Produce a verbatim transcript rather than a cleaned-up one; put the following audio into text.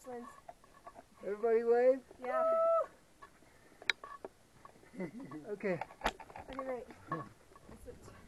wins. Everybody wave? Yeah. Okay. Okay, wait. Switch.